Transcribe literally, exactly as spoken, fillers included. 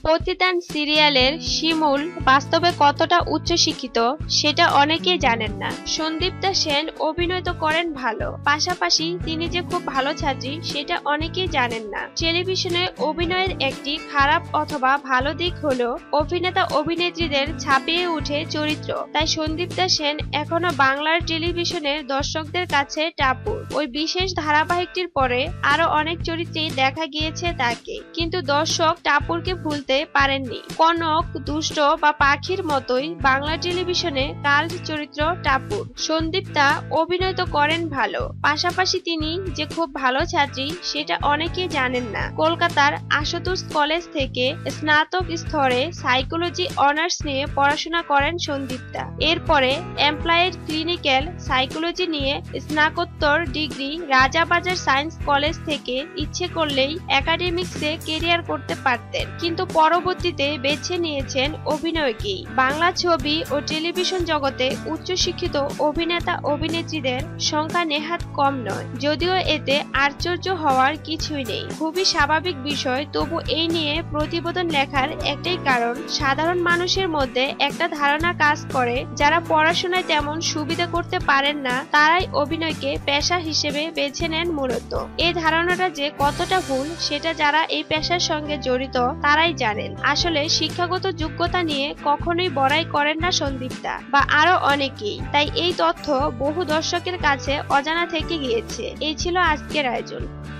প্রতিদান সিরিয়ালের শিমুল বাস্তবে কতটা উচ্চশিক্ষিত সেটা অনেকেই জানেন না। সন্দীপ্তা সেন অভিনয় তো করেন ভালো, পাশাপাশি তিনি যে খুব ভালো ছাত্রী সেটা অনেকেই জানেন না। টেলিভিশনে অভিনয়ের একটি খারাপ অথবা ভালো দিক হলো অভিনেতা অভিনেত্রীদের ছাপিয়ে উঠে চরিত্র। তাই সন্দীপ্তা সেন এখনো বাংলার টেলিভিশনের দর্শকদের কাছে টাপুর। ওই বিশেষ ধারাবাহিকটির পরে আরো অনেক চরিত্রেই দেখা গিয়েছে তাকে, কিন্তু দর্শক টাপুরকে ভুলতে পারেননি। কনক, দুষ্ট বা পাখির মতোই বাংলা টেলিভিশনে কাল্ট চরিত্র টাপুর। সন্দীপ্তা অভিনয় তো করেন ভালো, পাশাপাশি তিনি যে খুব ভালো ছাত্রী সেটা অনেকেই জানেন না। কলকাতার আশুতোষ কলেজ থেকে স্নাতক স্তরে সাইকোলজি অনার্স নিয়ে পড়াশোনা করেন সন্দীপ্তা। এরপরে এমপ্লয়েড ক্লিনিক্যাল সাইকোলজি নিয়ে স্নাতকোত্তর ডিগ্রি রাজাবাজার সায়েন্স কলেজ থেকে ইচ্ছে করলেই একাডেমিক্সে কেরিয়ার করতে পারতেন, কিন্তু পরবর্তীতে বেছে নিয়েছেন অভিনয়কেই। বাংলা ছবি ও টেলিভিশন জগতে উচ্চশিক্ষিত অভিনেতা অভিনেত্রীদের সংখ্যা নেহাত কম নয়, যদিও এতে আশ্চর্য হওয়ার কিছুই নেই। খুবই স্বাভাবিক বিষয়, তবু এই নিয়ে প্রতিবেদন লেখার একটাই কারণ, সাধারণ মানুষের মধ্যে একটা ধারণা কাজ করে যারা পড়াশোনায় তেমন সুবিধা করতে পারেন না তারাই অভিনয়কে পেশা হিসেবে বেছে নেন মূলত। এই ধারণাটা যে কতটা ভুল সেটা যারা এই পেশার সঙ্গে জড়িত তারাই জানেন। আসলে শিক্ষাগত যোগ্যতা নিয়ে কখনোই বড়াই করেন না সন্দীপ্তা বা আরো অনেকেই, তাই এই তথ্য বহু দর্শকের কাছে অজানা থেকে গিয়েছে। এই ছিল আজকের আয়োজন।